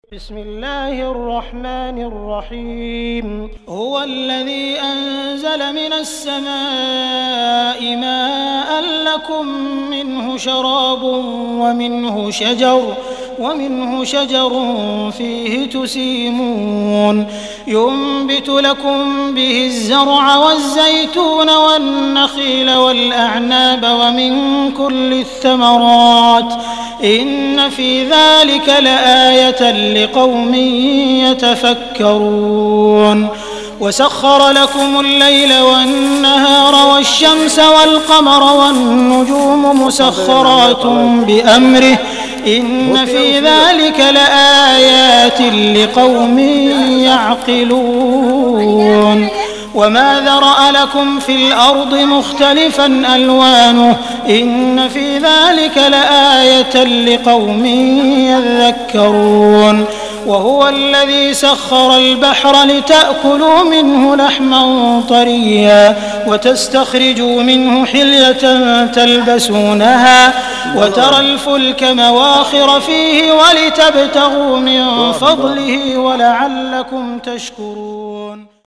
بسم الله الرحمن الرحيم هو الذي أنزل من السماء ماء لكم منه شراب ومنه شجر فيه تسيمون ينبت لكم به الزرع والزيتون والنخيل والأعناب ومن كل الثمرات إن في ذلك لآية لقوم يتفكرون وسخر لكم الليل والنهار والشمس والقمر والنجوم مسخرات بأمره إن في ذلك لآيات لقوم يعقلون وما ذرأ لكم في الأرض مختلفا ألوانه إن في ذلك لآية لقوم يذكرون وهو الذي سخر البحر لتأكلوا منه لحما طريا وتستخرجوا منه حلية تلبسونها وترى الفلك مواخر فيه ولتبتغوا من فضله ولعلكم تشكرون.